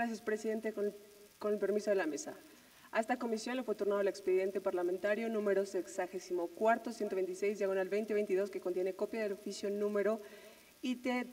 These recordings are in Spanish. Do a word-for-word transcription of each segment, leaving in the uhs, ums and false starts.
Gracias, presidente. Con el, con el permiso de la mesa. A esta comisión le fue turnado el expediente parlamentario número sexagésimo cuarto, ciento veintiséis, diagonal veinte veintidós, que contiene copia del oficio número I T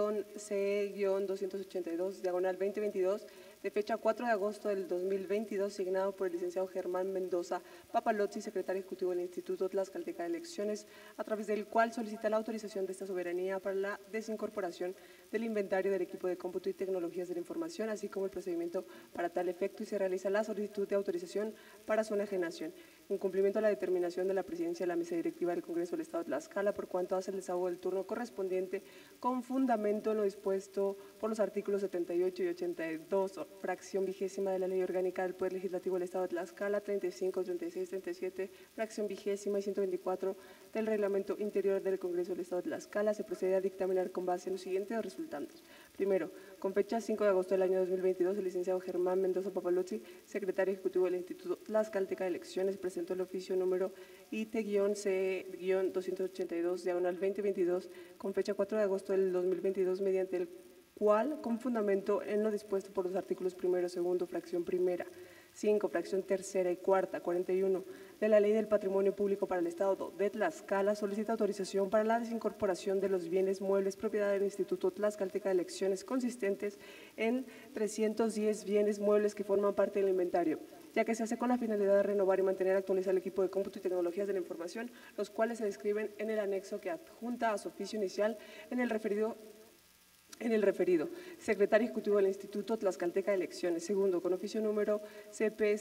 C doscientos ochenta y dos, diagonal veinte veintidós, de fecha cuatro de agosto del dos mil veintidós, signado por el licenciado Germán Mendoza Papalozzi, secretario ejecutivo del Instituto Tlaxcalteca de Elecciones, a través del cual solicita la autorización de esta soberanía para la desincorporación del inventario del equipo de cómputo y tecnologías de la información, así como el procedimiento para tal efecto, y se realiza la solicitud de autorización para su enajenación, en cumplimiento a la determinación de la presidencia de la mesa directiva del Congreso del Estado de Tlaxcala, por cuanto hace el desahogo del turno correspondiente con fundamento en lo dispuesto por los artículos setenta y ocho y ochenta y dos, fracción vigésima de la Ley Orgánica del Poder Legislativo del Estado de Tlaxcala, treinta y cinco, treinta y seis, treinta y siete, fracción vigésima y ciento veinticuatro del Reglamento Interior del Congreso del Estado de Tlaxcala. Se procede a dictaminar con base en los siguientes resultandos. Primero, con fecha cinco de agosto del año dos mil veintidós, el licenciado Germán Mendoza Papalozzi, secretario ejecutivo del Instituto Tlaxcalteca de Elecciones, presentó el oficio número I T C doscientos ochenta y dos, diagonal veinte veintidós, con fecha cuatro de agosto del dos mil veintidós, mediante el cual, con fundamento en lo dispuesto por los artículos primero, segundo, fracción primera, cinco, fracción tercera y cuarta, cuarenta y uno de la Ley del Patrimonio Público para el Estado de Tlaxcala, solicita autorización para la desincorporación de los bienes muebles propiedad del Instituto Tlaxcalteca de Elecciones, consistentes en trescientos diez bienes muebles que forman parte del inventario, ya que se hace con la finalidad de renovar y mantener actualizado el equipo de cómputo y tecnologías de la información, los cuales se describen en el anexo que adjunta a su oficio inicial en el referido En el referido, secretario ejecutivo del Instituto Tlaxcalteca de Elecciones. Segundo, con oficio número C P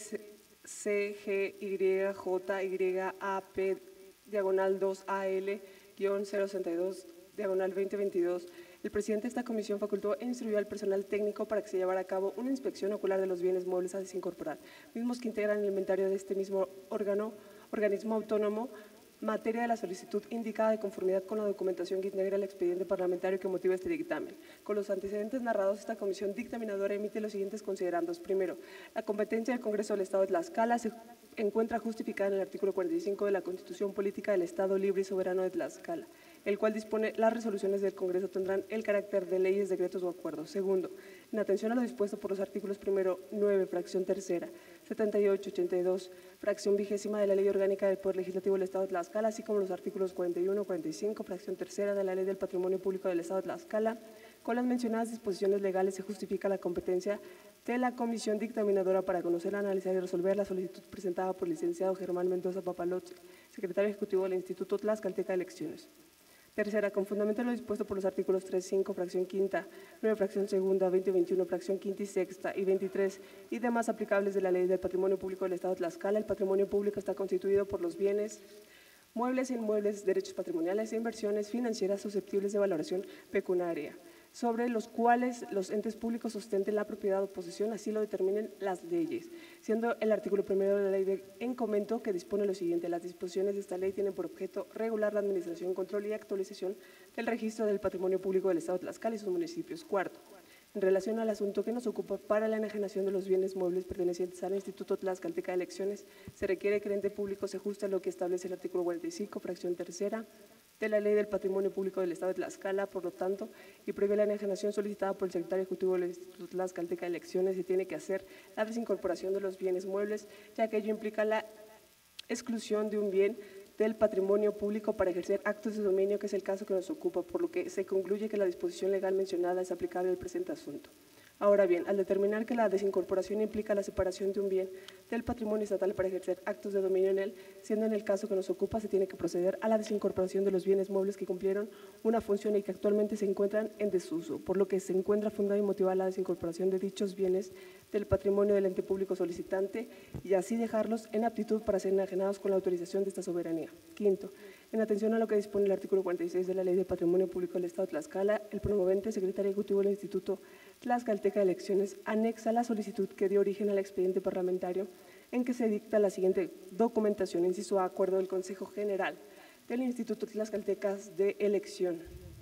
C G Y J Y A P diagonal dos A L cero sesenta y dos diagonal veinte veintidós, el presidente de esta comisión facultó e instruyó al personal técnico para que se llevara a cabo una inspección ocular de los bienes muebles a desincorporar, mismos que integran el inventario de este mismo órgano, organismo autónomo, materia de la solicitud indicada de conformidad con la documentación que integra el expediente parlamentario que motiva este dictamen. Con los antecedentes narrados, esta comisión dictaminadora emite los siguientes considerandos. Primero, la competencia del Congreso del Estado de Tlaxcala se encuentra justificada en el artículo cuarenta y cinco de la Constitución Política del Estado Libre y Soberano de Tlaxcala, el cual dispone las resoluciones del Congreso tendrán el carácter de leyes, decretos o acuerdos. Segundo, en atención a lo dispuesto por los artículos primero, nueve, fracción tercera, setenta y ocho, ochenta y dos, fracción vigésima de la Ley Orgánica del Poder Legislativo del Estado de Tlaxcala, así como los artículos cuarenta y uno, cuarenta y cinco, fracción tercera de la Ley del Patrimonio Público del Estado de Tlaxcala, con las mencionadas disposiciones legales se justifica la competencia de la comisión dictaminadora para conocer, analizar y resolver la solicitud presentada por el licenciado Germán Mendoza Papalozzi, secretario ejecutivo del Instituto Tlaxcalteca de Elecciones. Tercera, con fundamento en lo dispuesto por los artículos tres, cinco, fracción quinta, nueve, fracción segunda, veinte, veintiuno, fracción quinta y sexta y veintitrés y demás aplicables de la Ley del Patrimonio Público del Estado de Tlaxcala, el patrimonio público está constituido por los bienes muebles e inmuebles, derechos patrimoniales e inversiones financieras susceptibles de valoración pecuniaria, sobre los cuales los entes públicos ostenten la propiedad o posesión, así lo determinen las leyes, siendo el artículo primero de la ley de, en comento que dispone lo siguiente: las disposiciones de esta ley tienen por objeto regular la administración, control y actualización del registro del patrimonio público del Estado de Tlaxcala y sus municipios. Cuarto, en relación al asunto que nos ocupa para la enajenación de los bienes muebles pertenecientes al Instituto Tlaxcalteca de Elecciones, se requiere que el ente público se ajuste a lo que establece el artículo cuarenta y cinco, fracción tercera, de la Ley del Patrimonio Público del Estado de Tlaxcala. Por lo tanto, y previa la enajenación solicitada por el secretario ejecutivo del Instituto Tlaxcalteca de Elecciones, se tiene que hacer la desincorporación de los bienes muebles, ya que ello implica la exclusión de un bien del patrimonio público para ejercer actos de dominio, que es el caso que nos ocupa, por lo que se concluye que la disposición legal mencionada es aplicable al presente asunto. Ahora bien, al determinar que la desincorporación implica la separación de un bien del patrimonio estatal para ejercer actos de dominio en él, siendo en el caso que nos ocupa, se tiene que proceder a la desincorporación de los bienes muebles que cumplieron una función y que actualmente se encuentran en desuso, por lo que se encuentra fundada y motivada la desincorporación de dichos bienes del patrimonio del ente público solicitante y así dejarlos en aptitud para ser enajenados con la autorización de esta soberanía. Quinto, en atención a lo que dispone el artículo cuarenta y seis de la Ley de Patrimonio Público del Estado de Tlaxcala, el promovente, secretario ejecutivo del Instituto Tlaxcalteca de Elecciones, anexa la solicitud que dio origen al expediente parlamentario en que se dicta la siguiente documentación, inciso A, acuerdo del Consejo General del Instituto Tlaxcalteca de Elección,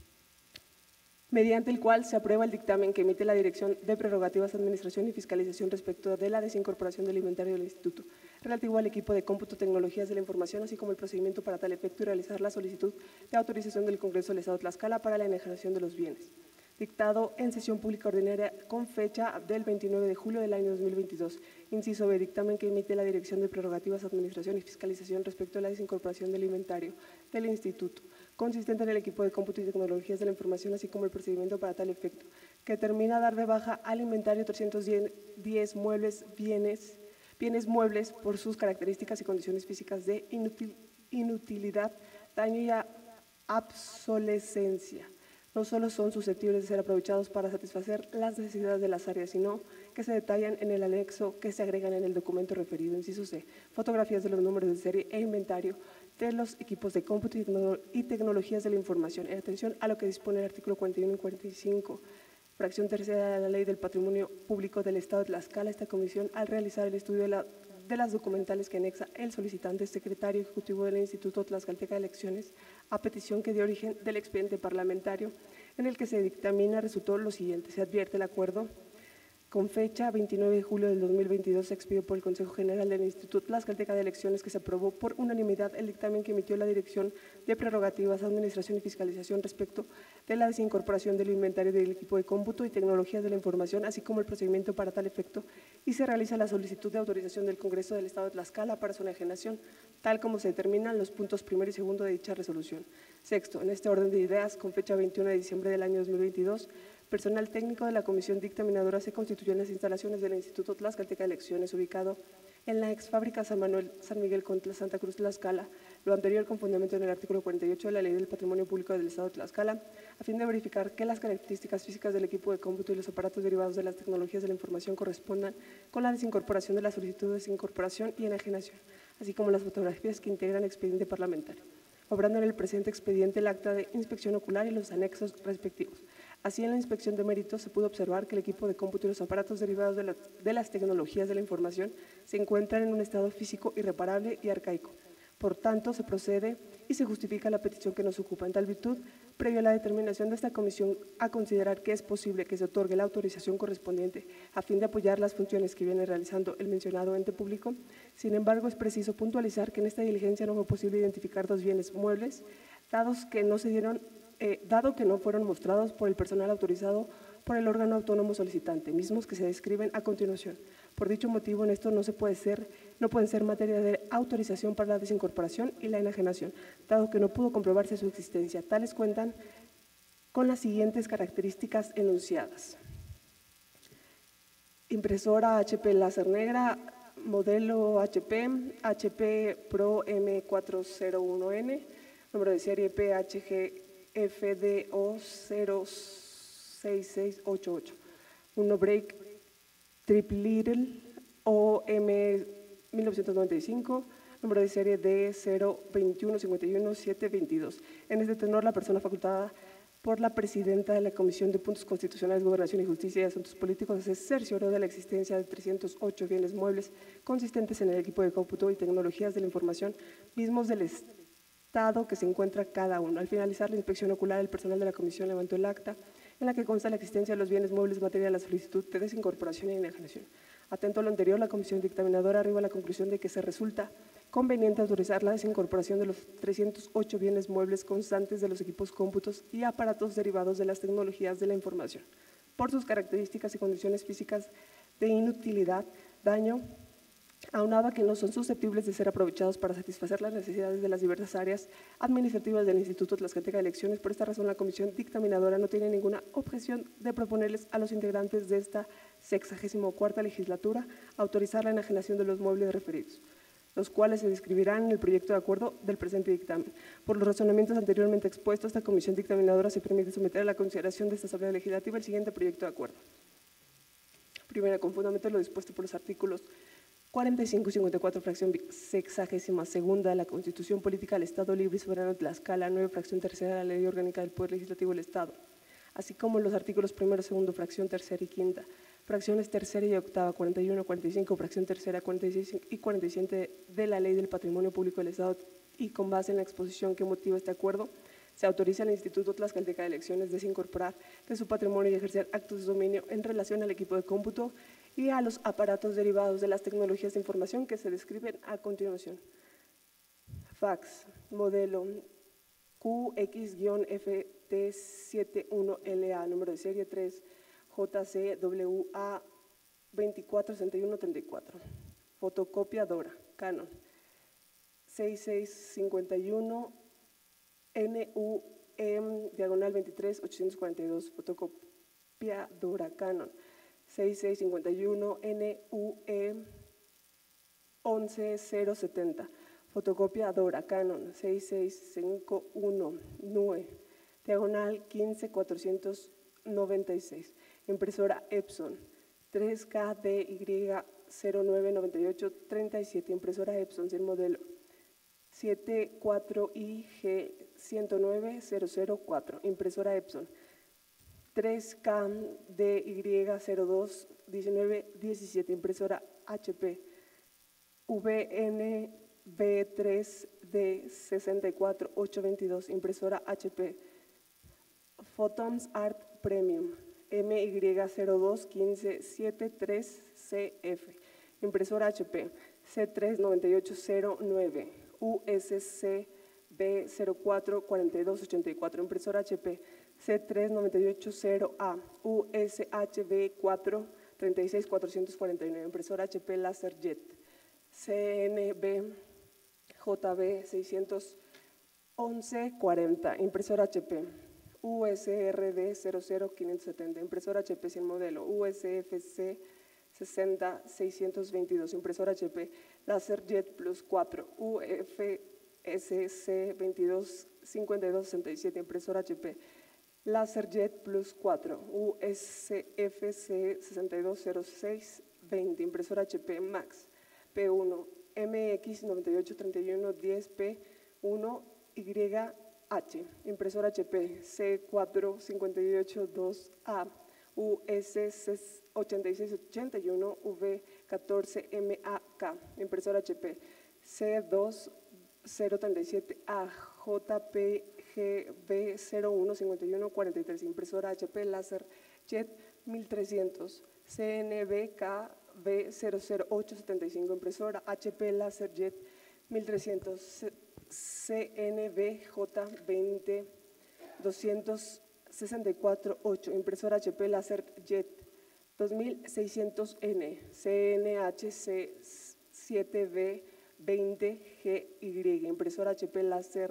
mediante el cual se aprueba el dictamen que emite la Dirección de Prerrogativas, Administración y Fiscalización respecto de la desincorporación del inventario del Instituto, relativo al equipo de cómputo, tecnologías de la información, así como el procedimiento para tal efecto y realizar la solicitud de autorización del Congreso del Estado de Tlaxcala para la enajenación de los bienes. dictado en sesión pública ordinaria con fecha del veintinueve de julio del año dos mil veintidós. Inciso B, dictamen que emite la Dirección de Prerrogativas, Administración y Fiscalización respecto a la desincorporación del inventario del Instituto, consistente en el equipo de cómputo y tecnologías de la información, así como el procedimiento para tal efecto, que determina dar de baja al inventario trescientos diez muebles, bienes, bienes muebles por sus características y condiciones físicas de inutil, inutilidad, daño y obsolescencia. No solo son susceptibles de ser aprovechados para satisfacer las necesidades de las áreas, sino que se detallan en el anexo que se agregan en el documento referido. Inciso C, fotografías de los números de serie e inventario de los equipos de cómputo y tecnologías de la información, en atención a lo que dispone el artículo cuarenta y uno y cuarenta y cinco, fracción tercera de la Ley del Patrimonio Público del Estado de Tlaxcala. Esta comisión, al realizar el estudio de, la, de las documentales que anexa el solicitante, secretario ejecutivo del Instituto Tlaxcalteca de Elecciones, a petición que dio origen del expediente parlamentario, en el que se dictamina, resultó lo siguiente: se advierte el acuerdo con fecha veintinueve de julio del dos mil veintidós, se expidió por el Consejo General del Instituto Tlaxcalteca de Elecciones, que se aprobó por unanimidad el dictamen que emitió la Dirección de Prerrogativas, Administración y Fiscalización respecto de la desincorporación del inventario del equipo de cómputo y tecnologías de la información, así como el procedimiento para tal efecto, y se realiza la solicitud de autorización del Congreso del Estado de Tlaxcala para su enajenación, tal como se determinan los puntos primero y segundo de dicha resolución. Sexto, en este orden de ideas, con fecha veintiuno de diciembre del año dos mil veintidós, personal técnico de la Comisión Dictaminadora se constituyó en las instalaciones del Instituto Tlaxcalteca de Elecciones, ubicado en la ex fábrica San Manuel San Miguel con Santa Cruz Tlaxcala, lo anterior con fundamento en el artículo cuarenta y ocho de la Ley del Patrimonio Público del Estado de Tlaxcala, a fin de verificar que las características físicas del equipo de cómputo y los aparatos derivados de las tecnologías de la información correspondan con la desincorporación de la solicitud de desincorporación y enajenación, así como las fotografías que integran el expediente parlamentario, obrando en el presente expediente el acta de inspección ocular y los anexos respectivos. Así, en la inspección de méritos se pudo observar que el equipo de cómputo y los aparatos derivados de, la, de las tecnologías de la información se encuentran en un estado físico irreparable y arcaico. Por tanto, se procede y se justifica la petición que nos ocupa. En tal virtud, previo a la determinación de esta comisión a considerar que es posible que se otorgue la autorización correspondiente a fin de apoyar las funciones que viene realizando el mencionado ente público, sin embargo, es preciso puntualizar que en esta diligencia no fue posible identificar dos bienes muebles, dados que no se dieron Eh, dado que no fueron mostrados por el personal autorizado por el órgano autónomo solicitante, mismos que se describen a continuación. Por dicho motivo, en esto no se puede ser, no pueden ser materia de autorización para la desincorporación y la enajenación, dado que no pudo comprobarse su existencia. Tales cuentan con las siguientes características enunciadas: impresora H P láser negra, modelo H P, H P Pro M cuatrocientos uno N, número de serie P H G F D O cero seis seis ocho ocho, uno break triple little O M mil novecientos noventa y cinco, número de serie D cero veintiuno cincuenta y uno siete veintidós. En este tenor, la persona facultada por la presidenta de la Comisión de Puntos Constitucionales, Gobernación y Justicia y Asuntos Políticos se cercioró de la existencia de trescientos ocho bienes muebles consistentes en el equipo de cómputo y tecnologías de la información, mismos del Estado que se encuentra cada uno. Al finalizar la inspección ocular, el personal de la comisión levantó el acta en la que consta la existencia de los bienes muebles materia de la solicitud de desincorporación y enajenación. Atento a lo anterior, la comisión dictaminadora arriba a la conclusión de que se resulta conveniente autorizar la desincorporación de los trescientos ocho bienes muebles constantes de los equipos cómputos y aparatos derivados de las tecnologías de la información, por sus características y condiciones físicas de inutilidad, daño, aunado a que no son susceptibles de ser aprovechados para satisfacer las necesidades de las diversas áreas administrativas del Instituto Tlaxcalteca de Elecciones. Por esta razón, la comisión dictaminadora no tiene ninguna objeción de proponerles a los integrantes de esta sexagésimo cuarta legislatura autorizar la enajenación de los muebles referidos, los cuales se describirán en el proyecto de acuerdo del presente dictamen. Por los razonamientos anteriormente expuestos, esta comisión dictaminadora se permite someter a la consideración de esta Asamblea Legislativa el siguiente proyecto de acuerdo. Primera, con fundamento en lo dispuesto por los artículos cuarenta y cinco y cincuenta y cuatro, fracción sexagésima segunda de la Constitución Política del Estado Libre y Soberano de Tlaxcala, nueve, fracción tercera de la Ley Orgánica del Poder Legislativo del Estado, así como los artículos primero, segundo, fracción tercera y quinta, fracciones tercera y octava, cuarenta y uno, cuarenta y cinco, fracción tercera, cuarenta y seis y cuarenta y siete de la Ley del Patrimonio Público del Estado, y con base en la exposición que motiva este acuerdo, se autoriza al Instituto Tlaxcalteca de Elecciones desincorporar de su patrimonio y ejercer actos de dominio en relación al equipo de cómputo y a los aparatos derivados de las tecnologías de información que se describen a continuación. Fax, modelo Q X F T setenta y uno L A, número de serie tres J C W A veinticuatro sesenta y uno treinta y cuatro. Fotocopiadora, Canon. seis seis cincuenta y uno N U E diagonal veintitrés ochocientos cuarenta y dos. Fotocopiadora, Canon. seis seis cincuenta y uno N U E once cero setenta. Fotocopiadora Canon seis seis cincuenta y uno N U E diagonal quince cuatrocientos noventa y seis. Impresora Epson tres K D Y cero nueve noventa y ocho treinta y siete. Impresora Epson sin modelo siete cuatro I G ciento nueve cero cero cuatro. Impresora Epson tres K D Y cero dos diecinueve diecisiete. Impresora H P V N B tres D sesenta y cuatro ochocientos veintidós. Impresora H P Photons Art Premium M Y cero dos quince setenta y tres C F. Impresora H P C tres nueve ocho cero nueve U S C B cero cuatro cuatro dos ochenta y cuatro. Impresora H P C tres nueve ocho cero A U S H B cuatro treinta y seis cuatrocientos cuarenta y nueve. Impresora H P LaserJet C N B J B seiscientos once cuarenta. Impresora H P U S R D cero cero quinientos setenta. Impresora H P sin modelo U S F C sesenta seiscientos veintidós. Impresora H P LaserJet Plus cuatro U F S C veintidós cincuenta y dos sesenta y siete. Impresora H P LaserJet Plus cuatro U S F C sesenta y dos cero seis veinte. Impresora H P Max P uno M X noventa y ocho treinta y uno diez P uno Y H. Impresora H P C cuatro cincuenta y ocho dos A U S ochenta y seis ochenta y uno V catorce M A K. Impresora H P C dos cero treinta y siete A J P G B cero uno cincuenta y uno cuarenta y tres. Impresora H P LaserJet mil trescientos C N B K B cero cero ocho setenta y cinco. Impresora H P LaserJet mil trescientos C N B J veinte doscientos sesenta y cuatro ocho. Impresora H P LaserJet dos mil seiscientos N C N H C siete B veinte G Y. Impresora H P LaserJet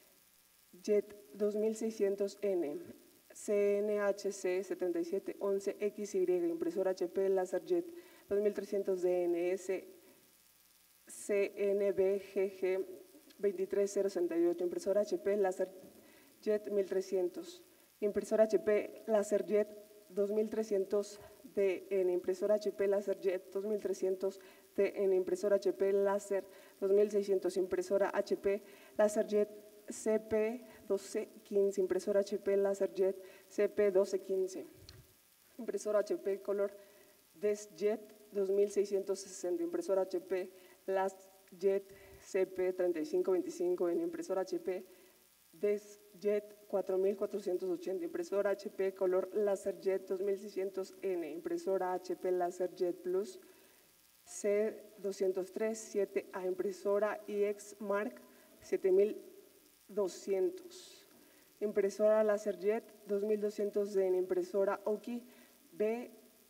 dos mil seiscientos N C N H C setenta y siete once X Y. Impresora H P LaserJet dos mil trescientos D N S C N B G G veintitrés cero sesenta y ocho. Impresora H P LaserJet mil trescientos. Impresora H P LaserJet dos mil trescientos D N. Impresora H P LaserJet dos mil trescientos D N. Impresora H P Laser dos mil seiscientos. Impresora H P LaserJet C P doce quince. Impresora H P LaserJet C P doce quince. Impresora H P Color DeskJet dos mil seiscientos sesenta. Impresora H P LaserJet C P treinta y cinco veinticinco en impresora H P DeskJet cuatro mil cuatrocientos ochenta. Impresora H P Color LaserJet dos mil seiscientos N. Impresora H P LaserJet Plus C doscientos tres siete A. Impresora I X Mark siete mil doscientos. Impresora LaserJet dos mil doscientos D N. Impresora Oki B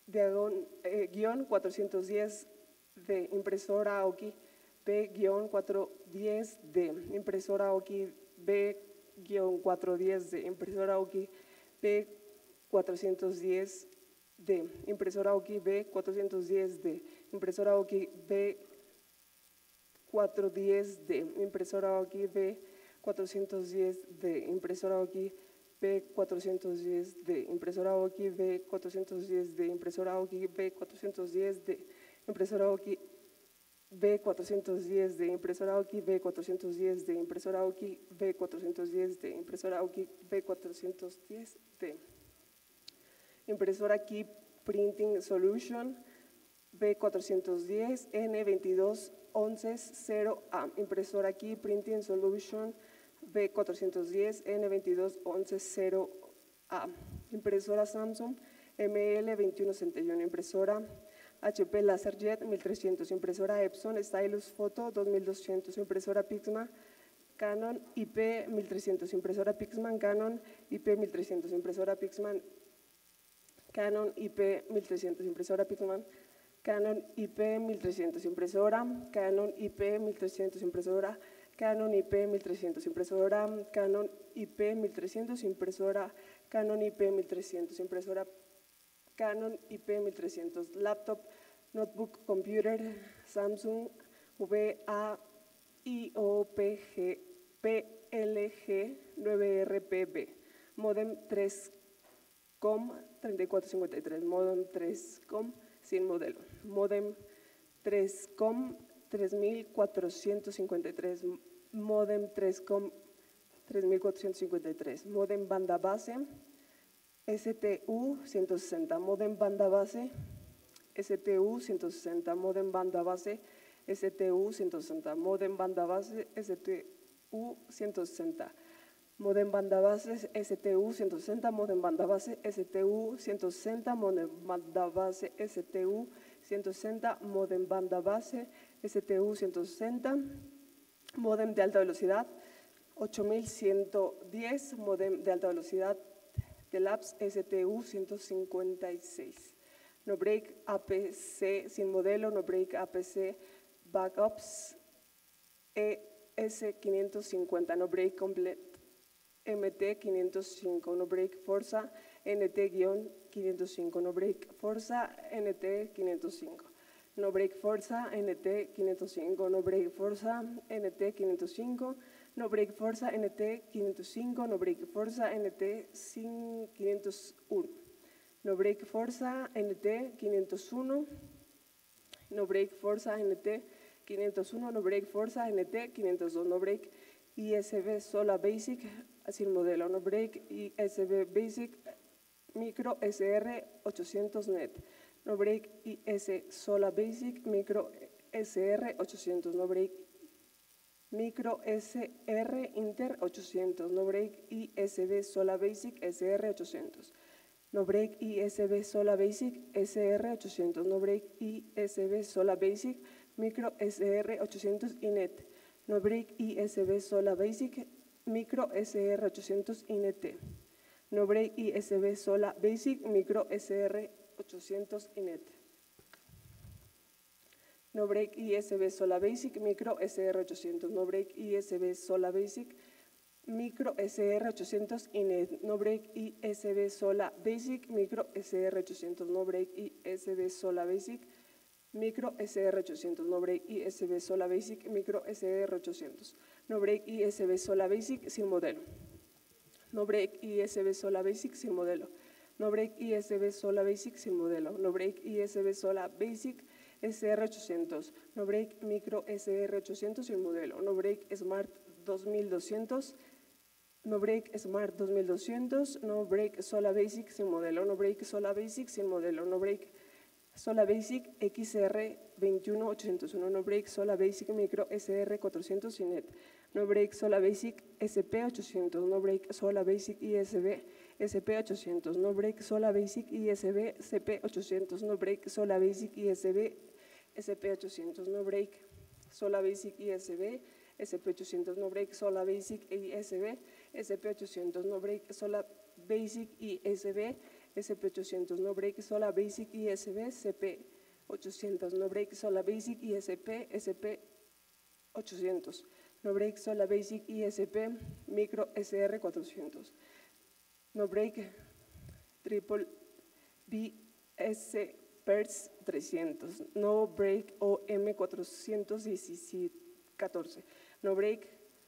cuatrocientos diez D. Impresora Oki B cuatrocientos diez D. Impresora Oki B cuatrocientos diez D. Impresora Oki B cuatrocientos diez D. Impresora Oki B cuatrocientos diez D. Impresora Oki B cuatrocientos diez D. Impresora Oki B cuatrocientos diez D. Impresora Oki B cuatrocientos diez D. Impresora Oki B cuatrocientos diez D. Impresora Oki B cuatrocientos diez D. Impresora Oki B cuatrocientos diez D. Impresora Oki B cuatrocientos diez D. Impresora Oki B cuatrocientos diez D. Impresora Oki B cuatrocientos diez D. Impresora Key Printing Solution B cuatrocientos diez N veintidós once cero A. Impresora Key Printing Solution B cuatrocientos diez N veintidós once cero A. Impresora Samsung M L veintiuno sesenta y uno. Impresora H P LaserJet mil trescientos. Impresora Epson Stylus Photo dos mil doscientos. Impresora Pixma Canon I P mil trescientos, impresora Pixman, Canon I P mil trescientos, impresora Pixman, Canon I P mil trescientos, impresora Pixman, Canon I P mil trescientos, impresora, Canon I P mil trescientos, impresora, Canon I P mil trescientos, impresora, Canon I P mil trescientos, impresora, Canon I P mil trescientos, impresora, Canon I P mil trescientos, laptop, notebook, computer, Samsung, V A I O P G, P L G nueve R P B, modem tres com treinta y cuatro cincuenta y tres, modem tres com sin modelo, modem tres com tres mil cuatrocientos cincuenta y tres, modem tres com tres mil cuatrocientos cincuenta y tres, modem banda base S T U ciento sesenta, modem banda base S T U ciento sesenta, modem banda base S T U ciento sesenta, modem banda base S T U ciento sesenta, modem banda base S T U ciento sesenta, modem banda base S T U ciento sesenta, modem banda base S T U ciento sesenta, modem banda base S T U ciento sesenta, modem de alta velocidad ocho mil ciento diez, modem de alta velocidad de Labs S T U ciento cincuenta y seis. No break A P C sin modelo, no break A P C backups E S quinientos cincuenta, no break complete M T quinientos cinco, no break Forza N T quinientos cinco, no break Forza N T quinientos cinco, no break Forza N T quinientos cinco, no break Forza N T quinientos cinco, no break Forza N T quinientos cinco, no break Forza N T quinientos uno, no break Forza N T quinientos uno, no break Forza N T quinientos uno, no break Forza N T quinientos dos, no break I S B Sola Basic sin modelo, no break I S B Basic Micro S R ochocientos net, no break I S Sola Basic Micro S R ochocientos, no break Micro S R Inter ochocientos, no break I S B Sola Basic S R ochocientos, no break I S B Sola Basic S R ochocientos, no break I S B Sola Basic Micro S R ochocientos Inet, no break I S B Sola Basic Micro S R ochocientos Inet, no break I S B Sola Basic Micro S R ochocientos Inet, no break I S B Sola Basic Micro S R ochocientos, no break I S B Sola Basic Micro S R ochocientos Inet, no break I S B Sola Basic Micro S R ochocientos, no break I S B Sola Basic Micro S R ochocientos, no break I S B Sola Basic Micro S R ochocientos, no break I S B Sola Basic sin modelo, no break I S B Sola Basic sin modelo, no break I S B Sola Basic sin modelo, no break I S B Sola Basic S R ochocientos, no break Micro S R ochocientos sin modelo, no break Smart dos mil doscientos, no break Smart dos mil doscientos, no break Sola Basic sin modelo, no break Sola Basic sin modelo, no break Sola Basic X R veintiuno ochocientos uno, no break Sola Basic Micro S R cuatrocientos Inet, no break Sola Basic S P ochocientos, no break Sola Basic I S B S P ochocientos, no break Sola Basic I S B C P ochocientos, no break Sola Basic I S B S P ochocientos, no break Sola Basic I S B S P ochocientos, no break Sola Basic I S B S P ochocientos, no break Sola Basic I S B S P ochocientos, no break Sola Basic I S B C P ochocientos, no break Sola Basic I S P S P ochocientos, no break Sola Basic I S P Micro S R cuatrocientos, no break Triple B S Pers trescientos, no break O M cuatrocientos catorce, no break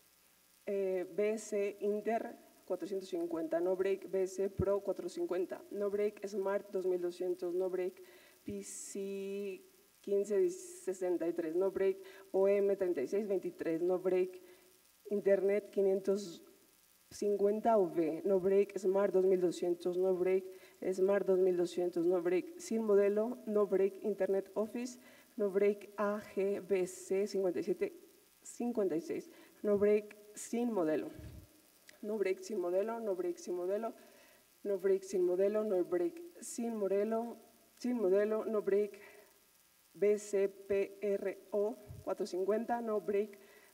eh, B C Inter cuatrocientos cincuenta, no break B C Pro cuatrocientos cincuenta, no break Smart dos mil doscientos, no break P C quince sesenta y tres, no break O M treinta y seis veintitrés, no break Internet quinientos cincuenta V, no break Smart dos mil doscientos, no break Smart dos mil doscientos, no break sin modelo, no break Internet Office, no break A G B C cincuenta y siete cincuenta y seis, no break sin modelo. No break sin modelo, no break sin modelo, no break sin modelo, no break sin modelo, sin modelo, no break B C P R O cuatrocientos cincuenta, no break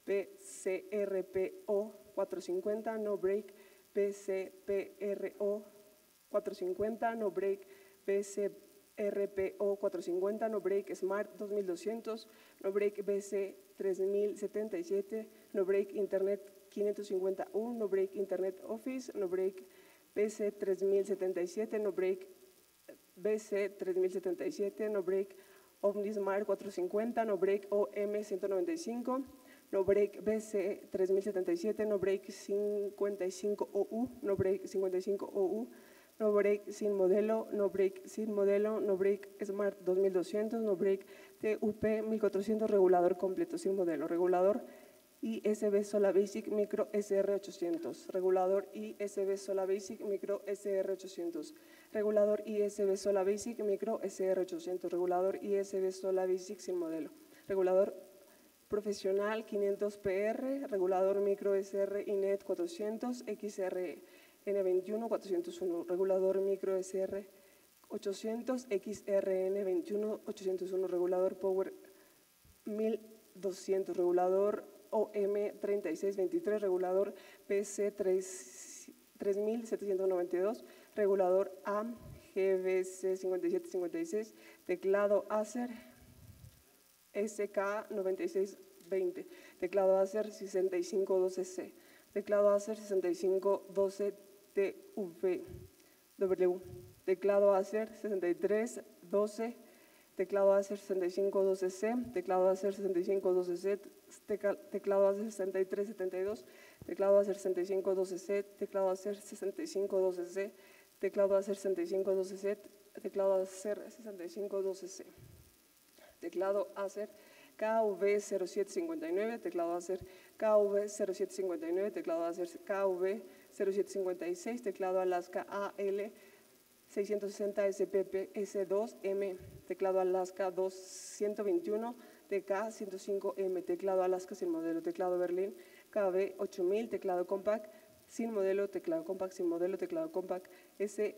B C R P O cuatrocientos cincuenta, no break, B C P R O cuatrocientos cincuenta, no break, B C R P O cuatrocientos cincuenta, no break, Smart dos mil doscientos, no break, B C tres mil setenta y siete, no break, Internet quinientos cincuenta U, no break, Internet Office, no break, B C tres mil setenta y siete, no break, B C tres mil setenta y siete, no break, OmniSmart cuatrocientos cincuenta, no break, O M ciento noventa y cinco, no break, B C tres mil setenta y siete, no break, cincuenta y cinco O U, no break, cincuenta y cinco O U, no break, sin modelo, no break, sin modelo, no break, Smart dos mil doscientos, no break, T U P mil cuatrocientos, regulador completo, sin modelo, regulador I S B Sola Basic Micro S R ochocientos, regulador I S B Sola Basic Micro S R ochocientos, regulador I S B Sola Basic Micro S R ochocientos, regulador I S B Sola Basic sin modelo, regulador profesional quinientos P R, regulador micro S R INET cuatrocientos, X R N veintiuno cuatrocientos uno, regulador micro S R ochocientos, X R N veintiuno ochocientos uno, regulador Power mil doscientos, regulador O M treinta y seis veintitrés, regulador P C tres mil setecientos noventa y dos, regulador A G B C cincuenta y siete cincuenta y seis, teclado Acer S K noventa y seis veinte, teclado Acer sesenta y cinco doce C, teclado Acer sesenta y cinco doce T W, teclado Acer sesenta y tres doce, teclado Acer sesenta y cinco doce C, teclado Acer sesenta y cinco doce C, teclado Acer sesenta y tres setenta y dos, teclado Acer sesenta y cinco doce C, teclado Acer sesenta y cinco doce C, teclado Acer sesenta y cinco doce C, teclado Acer sesenta y cinco doce C, teclado Acer K V cero siete cincuenta y nueve, teclado Acer K V cero siete cincuenta y nueve, teclado Acer K V cero siete cincuenta y seis, teclado Alaska A L seiscientos sesenta S P P S dos M, teclado Alaska doscientos veintiuno T K ciento cinco M, teclado Alaska sin modelo, teclado Berlín K B ocho mil, teclado Compact sin modelo, teclado Compact sin modelo, teclado Compact S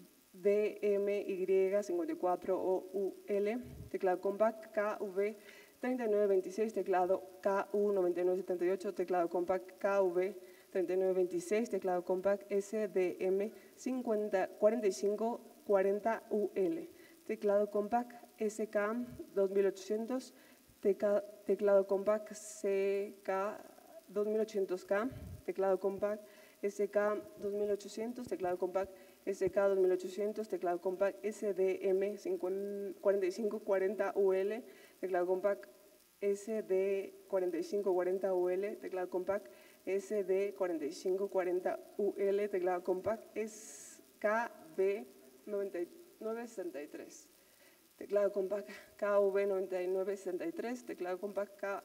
D M Y cincuenta y cuatro O U L, teclado Compact K V treinta y nueve veintiséis, teclado K U noventa y nueve setenta y ocho, teclado Compact K V treinta y nueve veintiséis, teclado Compact S D M cuarenta y cinco cuarenta U L, teclado Compact S K dos mil ochocientos, teca, teclado Compact C K dos mil ochocientos K, teclado Compact S K dos mil ochocientos, teclado Compact S K dos mil ochocientos, teclado Compact S D M cuarenta y cinco cuarenta U L, teclado Compact S D cuarenta y cinco cuarenta U L, teclado Compact S D cuarenta y cinco cuarenta U L, teclado Compact S K B noventa y nueve sesenta y tres, teclado Compact K V noventa y nueve sesenta y tres, teclado Compact K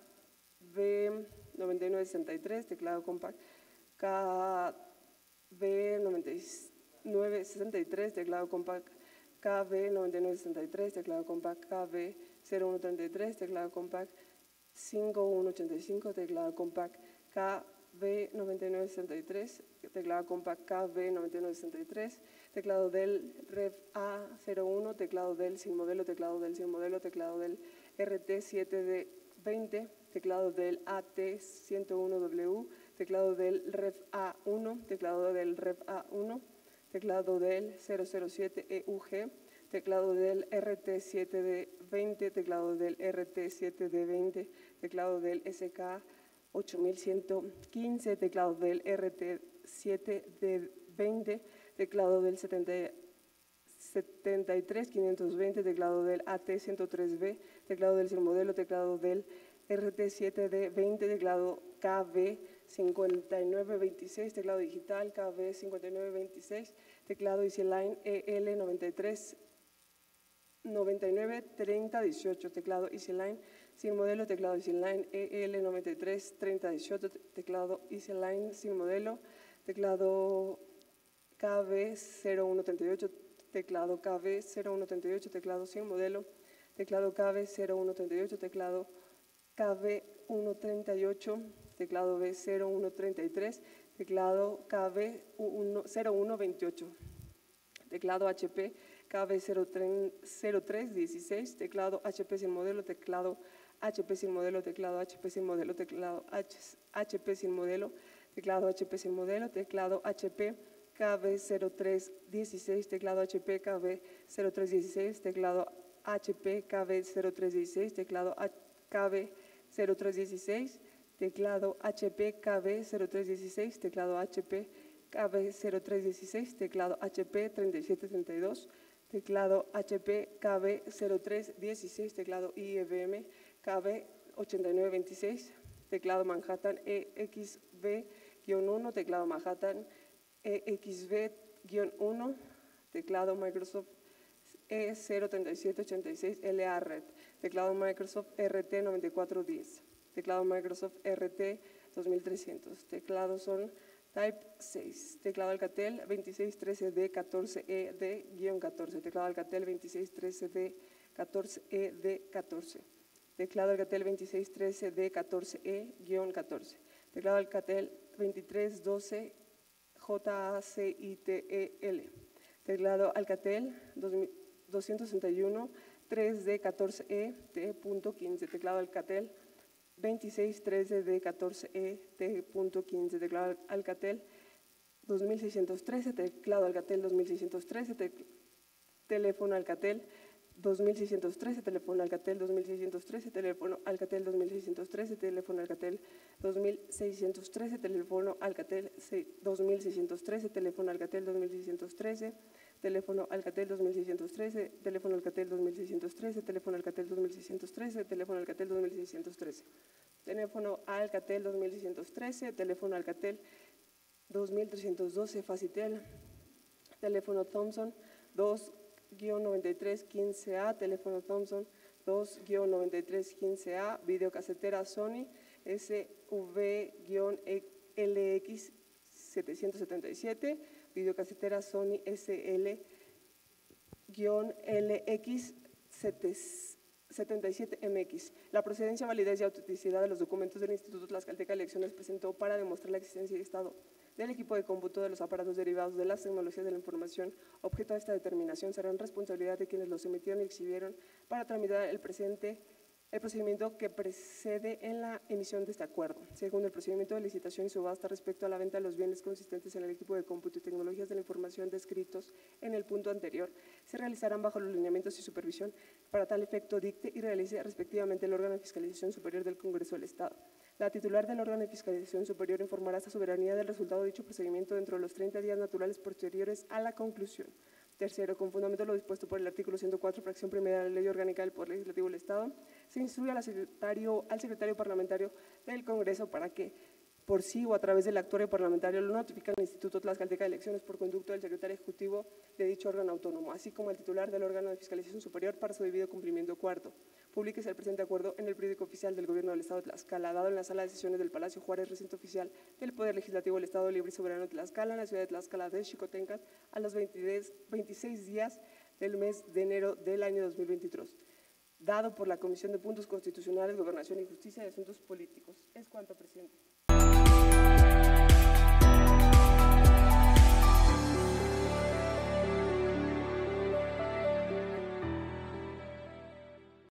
V noventa y nueve sesenta y tres, teclado Compact K V noventa y nueve sesenta y tres, teclado Compact K V noventa y nueve sesenta y tres, teclado Compact K V cero uno treinta y tres, teclado Compact cinco uno ochenta y cinco, teclado Compact K V noventa y nueve sesenta y tres, teclado Compact K V noventa y nueve sesenta y tres, teclado Dell Rev A cero uno, teclado Dell sin modelo, teclado Dell sin modelo, teclado Dell R T siete D veinte, teclado Dell A T ciento uno W, teclado Dell Rev A uno, teclado Dell Rev A uno, teclado Dell cero cero siete E U G, teclado Dell R T siete D veinte, teclado Dell R T siete D veinte, teclado Dell S K ocho mil ciento quince, teclado Dell R T siete D veinte, teclado Dell setenta y tres quinientos veinte, teclado Dell A T ciento tres B, teclado Dell sin modelo, teclado Dell R T siete D veinte, teclado K V cincuenta y nueve veintiséis, teclado digital K V cincuenta y nueve veintiséis, teclado EasyLine E L noventa y tres noventa y nueve treinta dieciocho, teclado EasyLine sin modelo, teclado EasyLine E L noventa y tres treinta dieciocho, teclado EasyLine sin modelo, teclado K V cero uno treinta y ocho, teclado K V cero uno treinta y ocho, teclado sin modelo, teclado K V cero uno treinta y ocho, teclado K V uno treinta y ocho, teclado V cero uno treinta y tres, teclado K V cero uno veintiocho, teclado H P K V cero tres dieciséis, teclado H P sin modelo, teclado H P sin modelo, teclado H P sin modelo, teclado H P sin modelo, teclado H P sin modelo, teclado H P K B cero tres dieciséis, teclado H P K B cero tres dieciséis, teclado H P K B cero tres dieciséis, teclado K B cero tres dieciséis, teclado H P K B cero tres dieciséis, teclado H P K B cero tres dieciséis, teclado H P treinta y siete treinta y dos, teclado H P K B cero tres dieciséis, teclado I B M K B ochenta y nueve veintiséis, teclado Manhattan E X B uno, teclado Manhattan E X B uno, teclado Microsoft E cero treinta y siete ochenta y seis L A Red, teclado Microsoft R T noventa y cuatro diez, teclado Microsoft R T dos mil trescientos, teclados son Type seis, teclado Alcatel veintiséis trece D catorce E D catorce, teclado Alcatel veintiséis trece D catorce E D catorce, teclado Alcatel veintiséis trece D catorce E catorce, teclado Alcatel veintitrés doce J A C I T E L, teclado Alcatel doscientos sesenta y uno tres D catorce E T quince, teclado Alcatel veintiséis trece D catorce E T quince, teclado Alcatel dos mil seiscientos trece, teclado Alcatel dos mil seiscientos trece, te, teléfono Alcatel dos mil seiscientos trece, teléfono Alcatel dos mil seiscientos trece, teléfono Alcatel dos mil seiscientos trece, teléfono Alcatel dos mil seiscientos trece, teléfono Alcatel dos mil seiscientos trece, teléfono Alcatel dos mil seiscientos trece, teléfono Alcatel dos mil seiscientos trece, teléfono Alcatel dos mil seiscientos trece, teléfono Alcatel dos mil seiscientos trece, teléfono Alcatel dos mil seiscientos trece, teléfono Alcatel dos mil seiscientos trece, teléfono Alcatel dos mil trescientos doce Facitel, teléfono Thomson dos noventa y tres quince A, teléfono Thomson dos noventa y tres quince A, videocasetera Sony S V L X setecientos setenta y siete, videocasetera Sony S L L X setenta y siete M X. La procedencia, validez y autenticidad de los documentos del Instituto Tlaxcalteca de Elecciones presentó para demostrar la existencia y estado del equipo de cómputo de los aparatos derivados de las tecnologías de la información. Objeto de esta determinación serán responsabilidad de quienes los emitieron y exhibieron para tramitar el presente el procedimiento que precede en la emisión de este acuerdo. Según el procedimiento de licitación y subasta respecto a la venta de los bienes consistentes en el equipo de cómputo y tecnologías de la información descritos en el punto anterior, se realizarán bajo los lineamientos y supervisión. Para tal efecto, dicte y realice respectivamente el órgano de fiscalización superior del Congreso del Estado. La titular del órgano de fiscalización superior informará a esta soberanía del resultado de dicho procedimiento dentro de los treinta días naturales posteriores a la conclusión. Tercero, con fundamento en lo dispuesto por el artículo ciento cuatro, fracción primera de la Ley Orgánica del Poder Legislativo del Estado, se instruye al secretario, al secretario parlamentario del Congreso para que, por sí o a través del actuario parlamentario, lo notifique al Instituto Tlaxcalteca de Elecciones por conducto del secretario ejecutivo de dicho órgano autónomo, así como el titular del órgano de fiscalización superior para su debido cumplimiento. Cuarto, publíquese el presente acuerdo en el periódico oficial del Gobierno del Estado de Tlaxcala, dado en la sala de sesiones del Palacio Juárez, recinto oficial del Poder Legislativo del Estado Libre y Soberano de Tlaxcala, en la ciudad de Tlaxcala de Xicotencat, a los veintiséis días del mes de enero del año dos mil veintitrés. Dado por la Comisión de Puntos Constitucionales, Gobernación y Justicia de Asuntos Políticos. Es cuanto, presidente.